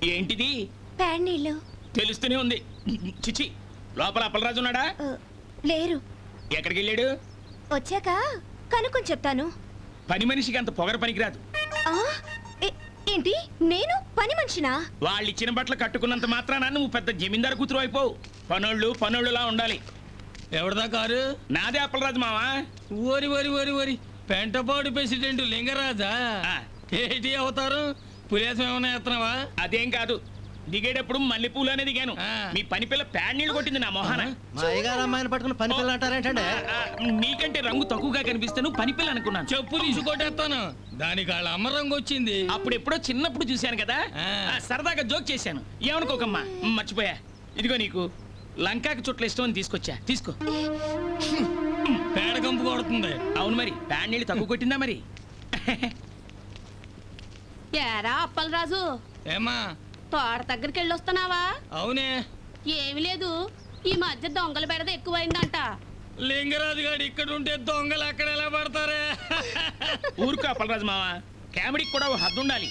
ఏంటిది? ప్యాడ్ నీళ్ళు. తెలుస్తూనే ఉంది. చిచి, లోపల అప్పలరాజు ఉన్నాడా? లేరు. ఎక్కడికి వెళ్ళాడు? వచ్చాక కనుక్కొని చెప్తాను. పని మనిషికి అంత పొగర పనికిరాదు. ఏంటి, నేను పని మనిషినా? వాళ్ళు ఇచ్చిన బట్టలు కట్టుకున్నంత మాత్రాన నువ్వు పెద్ద జమీందారు కూతురు అయిపోవు. పనోళ్ళులా ఉండాలి. ఎవరిదా కారు? నాదే అప్పలరాజు మావా. ఓరి ఓరి ఓరి ఓరి పెంటపాడు ప్రెసిడెంట్ లింగరాజా? ఏంటి అవతారం? పులేసం ఏమైనా ఎత్తనావా? అదేం కాదు, దిగేటప్పుడు మల్లెపూలు అనేది దిగాను. మీ పని పిల్ల ప్యాడ్ నీళ్ళు కొట్టింది నా మొహాన. అమ్మాయిని పట్టుకుని పని పిల్ల అంటారేంటంటే? నీకంటే రంగు తక్కువగా కనిపిస్తాను పని పిల్ల అనుకున్నాను. చెప్పు తీసుకొట్టేస్తాను. దానికి వాళ్ళ అమ్మ రంగు వచ్చింది. అప్పుడు ఎప్పుడో చిన్నప్పుడు చూశాను కదా, సరదాగా జోక్ చేశాను. ఏమనుకోకమ్మా, మర్చిపోయా. ఇదిగో నీకు లంకాకి చుట్ల ఇష్టం అని తీసుకొచ్చా, తీసుకో. పేడ కంపు కొడుతుంది. అవును మరి, ప్యాడ్ నీళ్ళు తక్కువ కొట్టిందా మరి? ఏరా అప్పలరాజు, ఏమా తోట దగ్గరికి వెళ్ళొస్తున్నావా? అవునే. ఏమి లేదు, ఈ మధ్య దొంగల బెడద ఎక్కువైందంట. లింగరాజు గారు ఇక్కడ ఉంటే దొంగలు అక్కడ ఎలా పడతారే? ఊరుకో అప్పలరాజు మావా, కామెడీకి కూడా ఓ హద్దు ఉండాలి.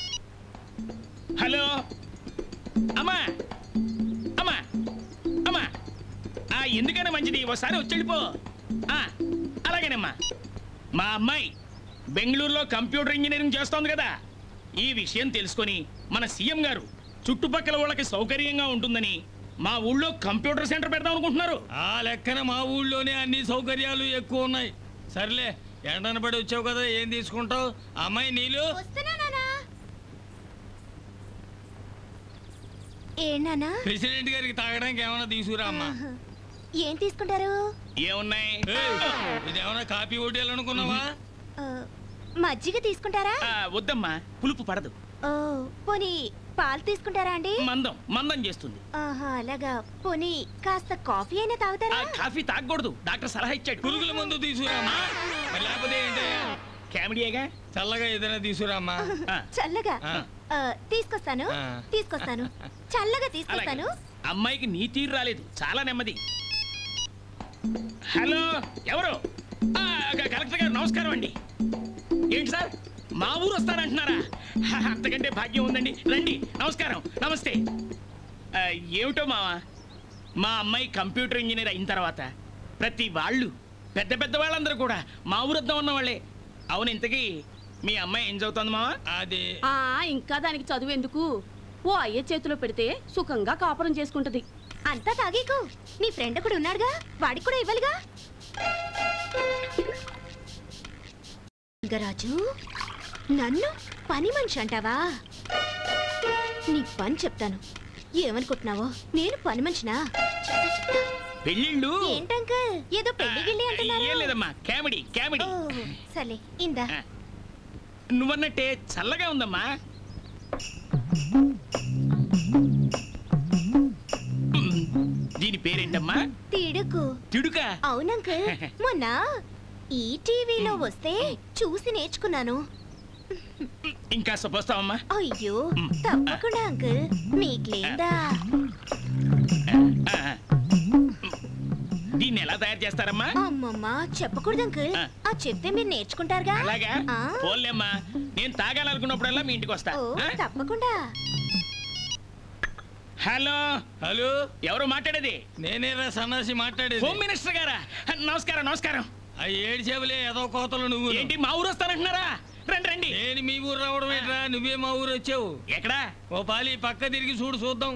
హలో అమ్మా, అమ్మా, అమ్మా, ఎందుకైనా మంచిది ఒకసారి వచ్చేళ్ళిపో. అలాగేనమ్మా. మా అమ్మాయి బెంగళూరులో కంప్యూటర్ ఇంజనీరింగ్ చేస్తోంది కదా, ఈ విషయం తెలుసుకొని మన సీఎం గారు చుట్టుపక్కల వాళ్ళకి సౌకర్యంగా ఉంటుందని మా ఊళ్ళో కంప్యూటర్ సెంటర్ పెడదాం అనుకుంటున్నారు. ఆ లెక్కన మా ఊళ్ళోనే అన్ని సౌకర్యాలు ఎక్కువ ఉన్నాయి. సర్లే, ఎండన పడి వచ్చావు కదా, ఏం తీసుకుంటావు? అమ్మాయి నీళ్ళు. ప్రెసిడెంట్ గారికి తాగడానికి ఏమైనా తీసుకురా అమ్మా. ఏం తీసుకుంటారు? ఏమున్నాయి? ఇదేమన్నా కాఫీ హోటల్ అనుకున్నావా? మజ్జిగ తీసుకుంటారా? వద్దమ్మా, పులుపు పడదు. పోనీ పాలు తీసుకుంటారా అండి? మందం చేస్తుంది. అలాగా. పోనీ కాస్త కాఫీ అయినా తాగుతారా? కాఫీ తాగకూడదు, డాక్టర్ సలహా ఇచ్చాడు. పురుగుల మందు తీసుకురామ్మా. లేకపోతే ఏంటి, కామెడీగా చల్లగా ఏదైనా తీసుకురామ్మా. చల్లగా తీసుకొస్తాను. చల్లగా తీసుకొస్తాను. అమ్మాయికి నీ తీరు రాలేదు, చాలా నెమ్మది. హలో, ఎవరు? కలెక్టర్ గారు నమస్కారం అండి. ఏంటి సార్, మా ఊరు వస్తారంటున్నారా? అంతకంటే భాగ్యం ఉందండి, రండి. నమస్కారం, నమస్తే. ఏమిటో మావా, మా అమ్మాయి కంప్యూటర్ ఇంజనీర్ అయిన తర్వాత ప్రతి వాళ్ళు పెద్ద పెద్ద వాళ్ళందరూ కూడా మా ఊరొద్దాం ఉన్న వాళ్ళే. అవును, ఇంతకీ మీ అమ్మాయి ఏం చదువుతుంది మావా? అదే ఇంకా దానికి చదువు ఎందుకు? ఓ అయ్యే చేతిలో పెడితే సుఖంగా కాపురం చేసుకుంటది. అంతా తాగేకు, నీ ఫ్రెండ్ కూడా ఉన్నాడుగా, వాడికి కూడా ఇవ్వాలిగా. రాజు, నన్ను పని మనిషి అంటావా? నీ పని చెప్తాను. ఏమనుకుంటున్నావో, నేను పని మనిషినా? పెళ్ళిళ్ళు ఏంటంకల్, ఏదో పెళ్లి గిళ్ళి అంటున్నారు. ఏం లేదమ్మా, కామెడీ. సరే, ఇందా. నువ్వన్నట్టే చల్లగా ఉందమ్మా. దీని పేరేంటమ్మా? తిడుకు. తిడుకా? అవునంకల్, మొన్న ఈ టీవీలో వస్తే చూసి నేర్చుకున్నాను. ఇంకా పోస్తావమ్మా? అయ్యో, తప్పకుండా అంకుల్, మీకు లేదా? దీన్ని ఎలా తయారు చేస్తారమ్మా? అమ్మమ్మా, చెప్పకూడదు అంకుల్. చెప్తే మీరు నేర్చుకుంటారుగా. అలాగా, పోలేమ్మా. నేను తాగాలనుకున్నప్పుడల్లా మీ ఇంటికి వస్తా. తప్పకుండా. హలో హలో, ఎవరు మాట్లాడేది? నేనేరా సన్నాసి మాట్లాడేది. హోమ్ మినిస్టర్ గారా? నమస్కారం. నమస్కారం. ఆ ఏడు చెవులే ఏదో కోతలు. నువ్వు ఏంటి మా ఊరు వస్తానంటున్నారా? రండి రండి. నేను మీ ఊరు రావడం ఏంట్రా? నువ్వే మా ఊరు వచ్చావు. ఎక్కడా? ఓ పాలి పక్క తిరిగి చూద్దాం.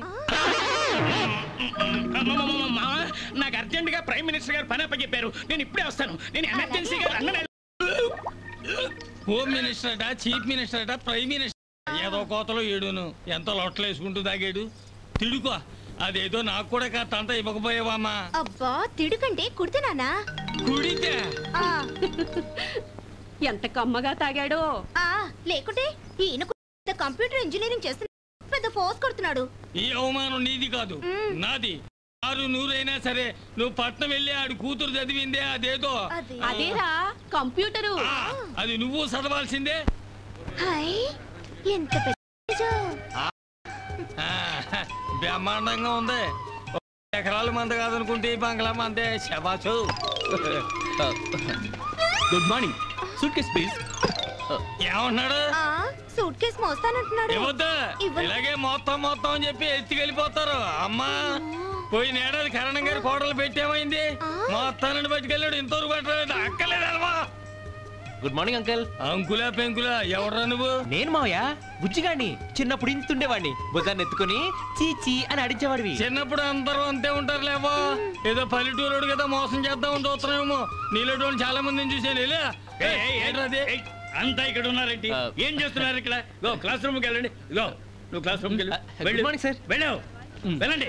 నాకు అర్జెంట్ గా ప్రైమ్ మినిస్టర్ గారు పని అప్పచెప్పారు, నేను ఇప్పుడే వస్తాను. నేను ఎమర్జెన్సీగా హోమ్ మినిస్టర్ అట, చీఫ్ మినిస్టర్ అట, ప్రైమ్ మినిస్టర్ ఏదో కోతలో ఏడును. ఎంత లొట్టలు వేసుకుంటూ తాగాడు. తిడుకో, అదేదో నాకు కూడా కాస్తంత ఇవ్వకపోయావామా? అబ్బా, తిడుకంటే కుడితేనా? కుడితే ఎంత కమ్మగా తాగాడో. లేకుంటే ఈయన కంప్యూటర్ ఇంజనీరింగ్ చేస్తున్నా, పెద్ద ఫోర్స్ కొడుతున్నాడు. ఈ అవమానం నీది కాదు, నాది. 600 అయినా సరే నువ్వు పట్నం వెళ్ళి ఆడు కూతురు చదివిందే అదేదో. అదేరా కంప్యూటరు. అది నువ్వు చదవాల్సిందే. ఎంత బ్రహ్మాండంగా ఉంది. ఎకరాల మంద కాదనుకుంటే ఈ బంగ్లా మందే. శబాసు. Good morning. Suitcase please. ఏమన్నాడు? సూట్ కేసు మోస్తానంటున్నాడు. ఇవ్వద్దు. ఇవ్వను. ఇలాగే మొత్తం అని చెప్పి ఎత్తుకెళ్ళిపోతారు. అమ్మా పోయిన ఏడాది కరణం గారి కోడలు పెట్టేమైంది, మొత్తాన్ని పట్టుకెళ్ళాడు. ఇంతవరకు పట్టలేదు. అక్కలేదు అల్వా. Good morning uncle. అంకులా పెంకులా ఎవరా నువ్వు? నేను మావయ్య బుజ్జిగాడిని. చిన్నప్పుడు ఇంతుండేవాడిని. బుద్ధాన్ని ఎత్తుకుని చీచి అని అడిచేవాడివి. చిన్నప్పుడు అందరూ అంతే ఉంటారు లేవో. ఏదో పల్లెటూరు కదా మోసం చేద్దామని చూస్తున్నామేమో. నీళ్ళ చాలా మందిని చూసాను. అంతా ఇక్కడ ఉన్నారేంటి? ఏం చేస్తున్నారు ఇక్కడ? క్లాస్ రూమ్కి వెళ్ళండి. నువ్వు క్లాస్ రూమ్కి వెళ్ళు. Good morning sir. వెళ్ళావు, వెళ్ళండి.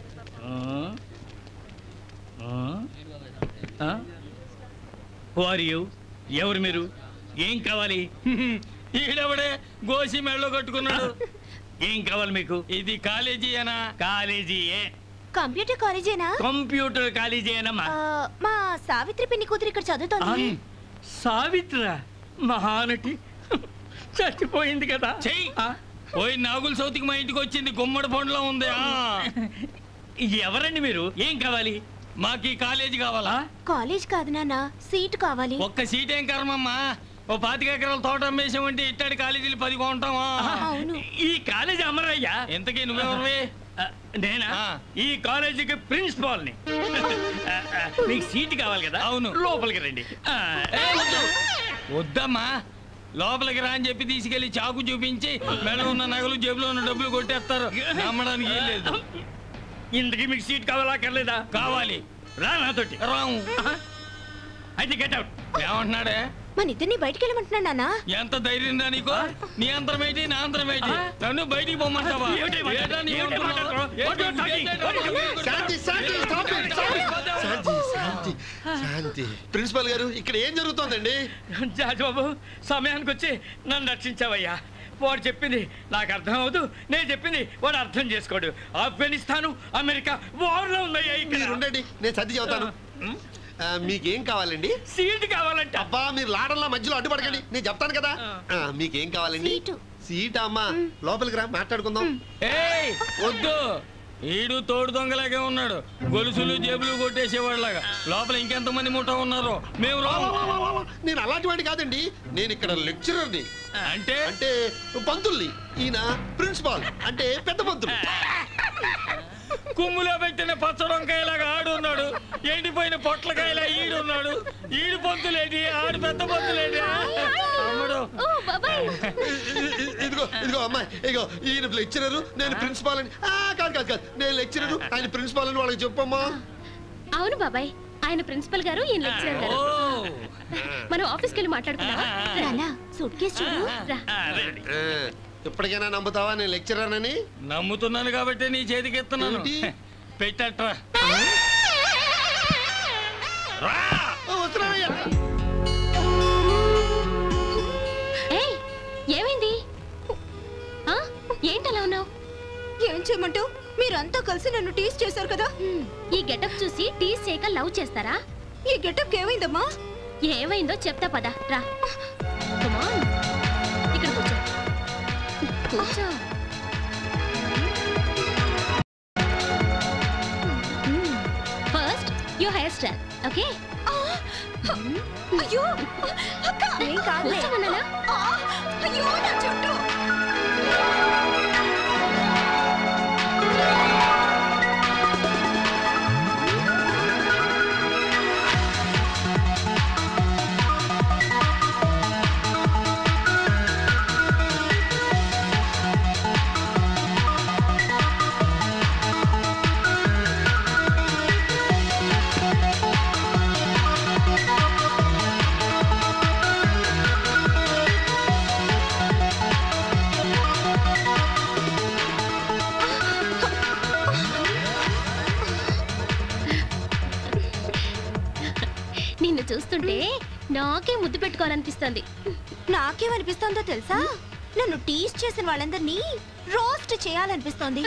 ఎవరు మీరు? ఏం కావాలి? ఈడెవడే గోసి మెళ్ళో కట్టుకున్నాడు. ఏం కావాలి మీకు? ఇది కాలేజీ అనా? కాలేజీయే. కంప్యూటర్ కాలేజేనా? కంప్యూటర్ కాలేజీయేనమ్మా. మా సావిత్రి పిన్ని కూతురు ఇక్కడ చదువుతోంది. సావిత్ర మహానటి చచ్చిపోయింది కదా. చెయ్యి. పోయి నాగుల సౌతికి మా ఇంటికి వచ్చింది. గుమ్మడి పండులో ఉంది. ఎవరండి మీరు? ఏం కావాలి? మాకు ఈ కాలేజీ కావాలా? కాలేజ్ కాదు నాన్న, సీట్ కావాలి. ఒక్క సీట్ ఏం కర్మమ్మా. ఓ 25 ఎకరాల తోట అమ్మేసామంటే ఇట్టాడి కాలేజీలు 10 కొంటామా? అవును. ఈ కాలేజీ అమ్మరయ్యా. ఎంతకీ నువ్వెవరివి? నేనా? ఈ కాలేజీకి ప్రిన్సిపాల్ని. మీకు సీట్ కావాలి కదా? అవును. లోపలికి రండి. వద్దమ్మా, లోపలికి రా అని చెప్పి తీసుకెళ్లి చాకు చూపించి మెడ ఉన్న నగలు జేబులో ఉన్న డబ్బులు కొట్టేస్తారు. నమ్మడానికి ఏం లేదు. ఇంతకీ మీకు సీట్ కావాలా అక్కర్లేదా? కావాలి. రా నాతోటి. రాము. అయితే గెట్ అవుట్. ఏమంటున్నాడే? మన ఇద్దరిని బయటికి వెళ్ళమంటున్నాడు నాన్న. ఎంత ధైర్యం రా నీకు? నీ అంతరం ఏంటి, నా అంతరం ఏంటి? నన్ను బయటికి పోమంటావా? శాంతి. ప్రిన్సిపల్ గారు ఇక్కడ ఏం జరుగుతోందండి? జాజబాబు, సమయానికి వచ్చి నన్ను రక్షించావయ్యా. వాడు చెప్పింది నాకు అర్థం అవదు, నేను చెప్పింది వాడు అర్థం చేసుకోడు. ఆఫ్ఘనిస్తాను అమెరికా వార్లో ఉందయ్యా. మీరు ఉండండి, నేను సర్ది చెబుతాను. మీకేం కావాలండి? సీట్ కావాలంట. అబ్బా, మీరు లాడల్లా మధ్యలో అడ్డుపడకండి, నేను చెప్తాను కదా. మీకేం కావాలండి? సీటు. సీటా అమ్మా? లోపలికి రా, మాట్లాడుకుందాం. ఏయ్ వద్దు. ఈడు తోడు దొంగలాగే ఉన్నాడు. గొలుసులు జేబులు కొట్టేసేవాళ్ళగా. లోపల ఇంకెంతమంది ముఠా ఉన్నారు. మేము రాము. నేను అలాంటి వాడి కాదండి, నేను ఇక్కడ లెక్చరర్ని. అంటే అంటే పంతుల్ని. ఈయన ప్రిన్సిపాల్, అంటే పెద్ద పంతులు. కుమ్ములో పెట్టిన పచ్చడొంకాయలాగా ఆడున్నాడు. ఎండిపోయిన పొట్లకాయలా ఈడున్నాడు. ఈడు పొంతులేటి, ఆడు పెద్ద పొంతులేటి. అమ్మడు. ఇదిగో ఇదిగో అమ్మాయి, ఇదిగో ఈయన లెక్చరరు, నేను ప్రిన్సిపాల్ అని. కాదు కాదు కాదు, నేను లెక్చరరు, ఆయన ప్రిన్సిపాల్ అని వాళ్ళకి చెప్పమ్మా. అవును బాబాయ్, ఆయన ప్రిన్సిపల్ గారు, ఈయన లెక్చరర్ గారు. మనం ఆఫీస్కి వెళ్ళి మాట్లాడుకుందామా? నాన్న, సూట్ కేసు చూడు. రా. ఇప్పటికైనా నమ్ముతావా నేను లెక్చరర్ అని? నమ్ముతున్నాను కాబట్టి నీ చేతికి ఎత్తున్నాను. పెట్టట్రా. ఏయ్, ఏమైంది? ఏంటి అలా ఉన్నావు? ఏం చేయమంటావు? మీరంతా కలిసి నన్ను టీస్ చేశారు కదా. ఈ గెటప్ చూసి టీస్ చేయక లవ్ చేస్తారా? ఈ గెటప్ ఏమైందమ్మా? ఏమైందో చెప్తా పదా. రా, Come on. ఇక్కడ కూర్చో. కూర్చో. First your hairstyle, okay? అయ్యో అక్క, ఏం కాదులే. కూర్చోమన్నానా? అయ్యో నా చుట్టూ. నిన్ను చూస్తుంటే నాకే ముద్దు పెట్టుకోవాలనిపిస్తుంది. నాకేమనిపిస్తోందో తెలుసా? నన్ను టీస్ చేసిన వాళ్ళందరినీ రోస్ట్ చేయాలనిపిస్తోంది.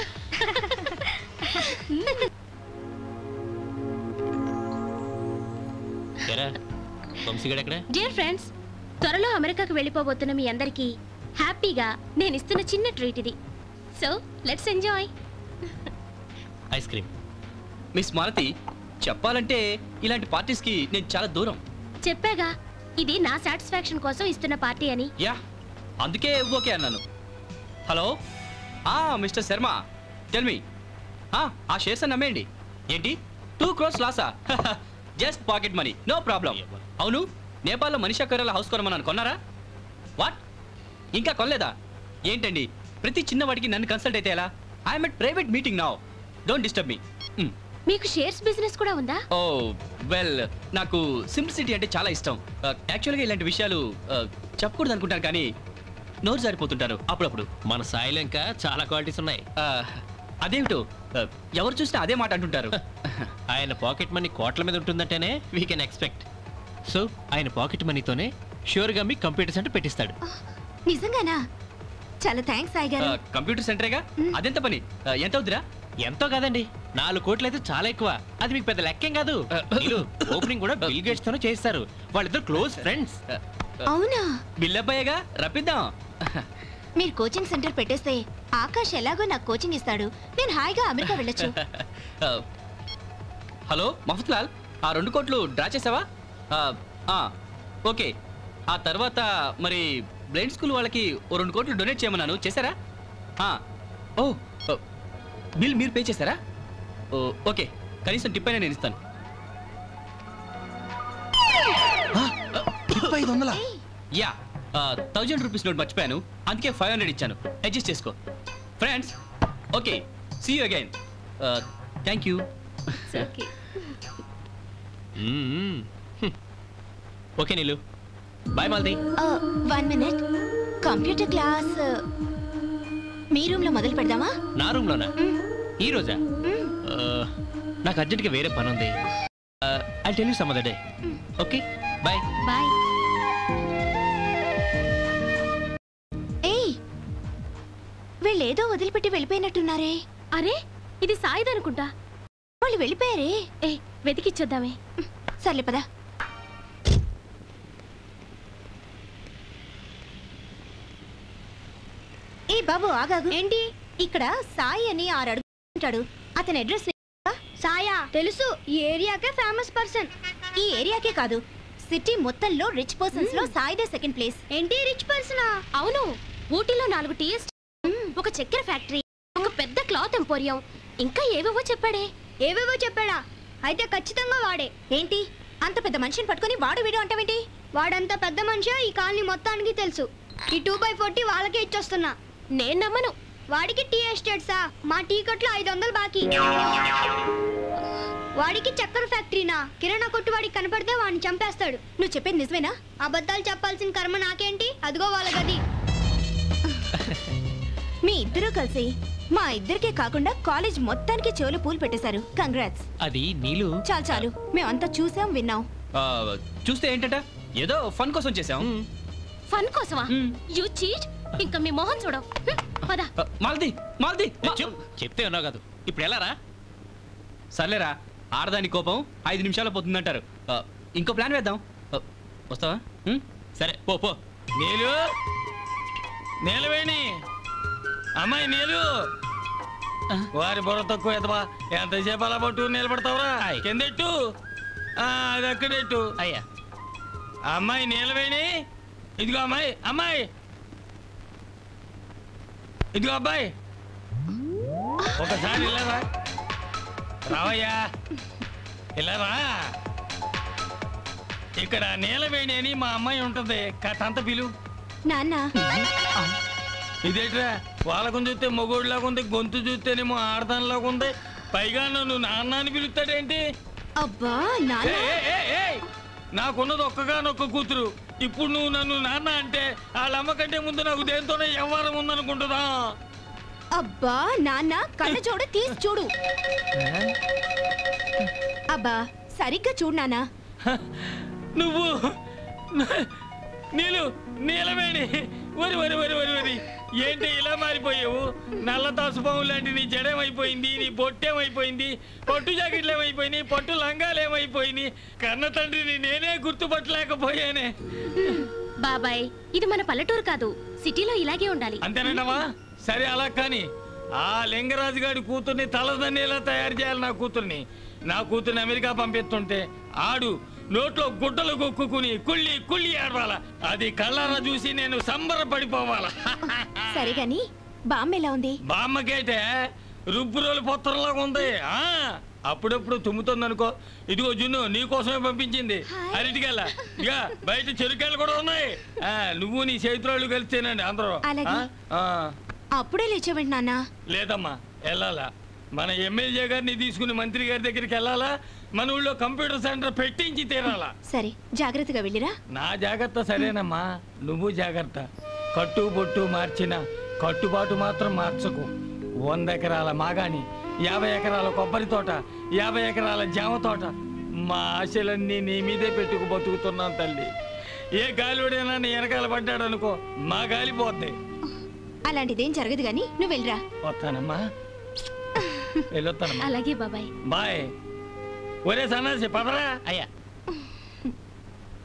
డియర్ ఫ్రెండ్స్, త్వరలో అమెరికాకు వెళ్ళిపోబోతున్న మీ అందరికీ హ్యాపీగా నేను ఇస్తున్న చిన్న ట్రీట్ ఇది. So let's enjoy. Ice cream. Miss Malathi, చెప్పాలంటే ఇలాంటి పార్టీస్ కి నేను చాలా దూరం. చెప్పాగా, ఇది నా సాటిస్ఫాక్షన్ కోసం ఇస్తున్న పార్టీ అని. యా, అందుకే ఓకే అన్నాను. Hello mister Sharma, tell me. ఆ షేర్స్ అని నమ్మేయండి. ఏంటి 2 crores లాసా? Just pocket money, no problem. అవును, నేపాల్లో మనీషా కొయిరాలా హౌస్ కొనమన్నాను, కొన్నారా? వాట్, ఇంకా కొనలేదా? ఏంటండి ప్రతి చిన్నవాడికి నన్ను కన్సల్ట్ అయితే ఎలా? I'm at private meeting now, don't disturb me. మీకు షేర్స్ బిజినెస్ కూడా ఉందా? ఓ వెల్, నాకు సింప్లిసిటీ అంటే చాలా ఇష్టం. యాక్చువల్గా ఇలాంటి విషయాలు చెప్పకూడదు అనుకుంటాను, కానీ నోరు జారిపోతుంటారు అప్పుడప్పుడు. మన సాయిలో ఇంకా చాలా క్వాలిటీస్ ఉన్నాయి. అదేమిటో ఎవరు చూసినా అదే మాట అంటుంటారు. ఆయన పాకెట్ మనీ కోట్ల మీద ఉంటుందంటేనే వీ కెన్ ఎక్స్పెక్ట్. సో ఆయన పాకెట్ మనీతోనే ష్యూర్గా మీ కంప్యూటర్ సెంటర్ పెట్టిస్తాడు. నిజంగానా? చాలా థ్యాంక్స్ సాయి గారు. కంప్యూటర్ సెంటరేగా, అదెంత పని, ఎంత అవుతురా? ఎంతో కాదండి, 4 కోట్లు అయితే చాలా ఎక్కువ. అది మీకు పెద్ద లెక్కేం కాదు. ఓపెనింగ్ కూడా బిల్ గేట్స్ తోనే చేస్తారు. వాళ్ళిద్దరు క్లోజ్ ఫ్రెండ్స్. అవునా? బిల్లబ్బాయేగా, రప్పిద్దాం. మీరు కోచింగ్ సెంటర్ పెట్టేస్తే ఆకాష్ ఎలాగో నాకు కోచింగ్ ఇస్తాడు, నేను హాయిగా అమెరికా వెళ్ళొచ్చు. హలో మహఫత్ లాల్, ఆ 2 కోట్లు డ్రా చేసావా? ఓకే. ఆ తర్వాత మరి బ్లైండ్ స్కూల్ వాళ్ళకి ఓ 2 కోట్లు డొనేట్ చేయమన్నాను, చేశారా? ఓ బిల్ మీరు పే చేశారా? ఓకే, కనీసం టిప్ అయినా నేను ఇస్తాను. 500? యా, 1000 రూపీస్ నోట్ మర్చిపోయాను, అందుకే 500 ఇచ్చాను, అడ్జస్ట్ చేసుకో. Friends, okay, see you again. Thank you. Okay Neelu, bye మాల్ది. 1 minute, కంప్యూటర్ క్లాస్ మీ రూమ్ లో మొదలు పెడదామా? నా రూమ్లోనా? ఈ రోజా? నాకు అర్జెంట్గా వేరే పని ఉంది. I tell you some other day. Okay, bye. Bye. ఏయ్, వీళ్ళేదో వదిలిపెట్టి వెళ్ళిపోయినట్టున్నారే. అరే, ఇది సాయిదనుకుంటా. వాళ్ళు వెళ్ళిపోయారే. ఏ, వెతికిచ్చేద్దామే. సర్లే పదా. ఏ బాబు, ఆగాగు. ఏంటి? ఇక్కడ సాయి అని 6 అడుగు ఉంటాడు, అతని అడ్రస్. సాయా తెలుసు, ఈ ఏరియాకే ఫేమస్ పర్సన్. ఈ ఏరియాకే కాదు, సిటీ మొత్తంలో రిచ్ పర్సన్స్ లో సాయిదే సెకండ్ ప్లేస్. ఏంటి రిచ్ పర్సనా? అవును, ఊటీలో 4 టీ ఎస్టేట్, ఒక చక్కెర ఫ్యాక్టరీ, ఒక పెద్ద క్లాత్ ఎంపోరియం, ఇంకా ఏవేవో చెప్పాడే. ఏవేవో చెప్పాడా? అయితే ఖచ్చితంగా వాడే. ఏంటి అంత పెద్ద మనిషిని పట్టుకొని వాడు వీడు అంటావేంటి? వాడంత పెద్ద మనిషి ఈ కాలనీ మొత్తానికి తెలుసు. ఈ 2/40 వాళ్ళకే ఇచ్చొస్తున్నా. నేను నమ్మను. వాడికి టీ ఎస్టేట్సా? మా టీ కొట్లో 500 బాకీ. వాడికి చక్కెర ఫ్యాక్టరీనా? కిరాణా కొట్టు వాడికి కనపడితే వాడిని చంపేస్తాడు. నువ్వు చెప్పేది నిజమేనా? అబద్ధాలు చెప్పాల్సిన కర్మ నాకేంటి? అదిగో వాళ్ళ గది. మీ ఇద్దరూ కలిసి మా ఇద్దరికే కాకుండా కాలేజ్ మొత్తానికి చెవులు పూలు పెట్టేశారు. కంగ్రాట్స్. అది నీలు. చాలు చాలు, మేమంతా చూసాం విన్నాం. చూస్తే ఏంటంట, ఏదో ఫన్ కోసం చేసాం. ఫన్ కోసమా? You cheat. ఇంకా మీ మొహం చూడవు. పద. మాల్ది చెప్తే ఉన్నావు కాదు, ఇప్పుడు ఎలా రా? సర్లేరా, ఆడదాని కోపం 5 నిమిషాలు పోతుందంటారు. ఇంకో ప్లాన్ వేద్దాం, వస్తావా? సరే పో పో. నీలు, నీలవేణి, అమ్మాయి నీలు. వారి బుర్ర తక్కువ ఎదవా, ఎంతసేపు అలా పట్టు నిలబడతావురా? కిందెట్టు, అది అక్కడెట్టు. అయ్యా, అమ్మాయి నీలవేణి, ఇదిగో అమ్మాయి, అమ్మాయి ఇదిగో అబ్బాయి, ఒకసారి ఇలారా, రావయ్యా, ఇలారా. ఇక్కడ నీలవేణి అని మా అమ్మాయి ఉంటుంది, కథంత పిలు. నాన్న, ఇదేట్రా, వాళ్ళకు చూస్తే మొగోడిలాగా ఉంది, గొంతు చూస్తేనేమో ఆడదానిలాగా ఉంది, పైగా నన్ను నాన్న అని పిలుస్తాడేంటి? అబ్బా నాన్న. నాకున్నది ఒక్కగానొక్క కూతురు, ఇప్పుడు నువ్వు నన్ను నాన్న అంటే వాళ్ళ అమ్మ కంటే ముందు నాకు దేంతోనే వ్యవహారం ఉందనుకుంటుందా? అబ్బా నాన్న, కళ్ళ చూడు, తీసి చూడు. అబ్బా సరిగ్గా చూడు నాన్న. నువ్వు నీలవేణి, వరి వరి వరి వరి వరి, ఏంటి ఇలా మారిపోయావు? నల్ల తాసుపాము లాంటి నీ జడేమైపోయింది, నీ బొట్టేమైపోయింది, పట్టు జాకెట్లు ఏమైపోయినాయి, పట్టు లంగాలు ఏమైపోయినాయి, కన్న తండ్రిని నేనే గుర్తుపట్టలేకపోయానే. బాబాయ్, ఇది మన పల్లెటూరు కాదు, సిటీలో ఇలాగే ఉండాలి. అంతేనంటావా? సరే అలా కానీ ఆ లింగరాజు గారి కూతుర్ని తలదన్నేలా తయారు చేయాలి. నా కూతుర్ని అమెరికా పంపిస్తుంటే ఆడు నోట్లో గుడ్డలు కొక్కుని కుళ్ళి కుళ్ళి ఆడవాలా అది కళ్ళారా చూసి నేను సంబరపడిపోవాలా. సరే గాని బామ్మ ఎలా ఉంది? బామ్మకేటే రుబ్బురోలు పొత్తరంలాగా ఉంది. అప్పుడప్పుడు తుమ్ముతుంది అనుకో. ఇదిగో జున్ను నీకోసమే పంపించింది అరటికెళ్ళ. ఇక బయట చెరుకెళ్ళు కూడా ఉన్నాయి. నువ్వు నీ చేతురాళ్ళు కలిస్తేనండి అందరూ. అప్పుడే లేచేవండి నాన్న. లేదమ్మా వెళ్ళాలా. మన ఎమ్మెల్యే గారిని తీసుకుని మంత్రి గారి దగ్గరికి వెళ్ళాలా. మన ఊళ్ళో కంప్యూటర్ సెంటర్ పెట్టించి తీరాలా. సరే జాగ్రత్తగా వెళ్ళిరా. నా జాగ్రత్త సరేనమ్మా, నువ్వు జాగ్రత్త. కట్టు బొట్టు మార్చిన కట్టుబాటు మాత్రం మార్చకు. 100 ఎకరాల మాగాని, 50 ఎకరాల కొబ్బరి తోట, 50 ఎకరాల జామ తోట, మా ఆశలన్నీ నీ మీదే పెట్టుకు బతుకుతున్నాను తల్లి. ఏ గాలివాడైనా నీ వెనకాల పడ్డాడు అనుకో, మా గాలి పోద్ది. అలాంటిదేం జరగదు గాని నువ్వు వెళ్ళిరా. వస్తానమ్మా, వెళ్ళొస్తానమ్మా. అలాగే బాబాయ్. బాయ్. ఒరే సన్నాసి పదరా. అయ్యా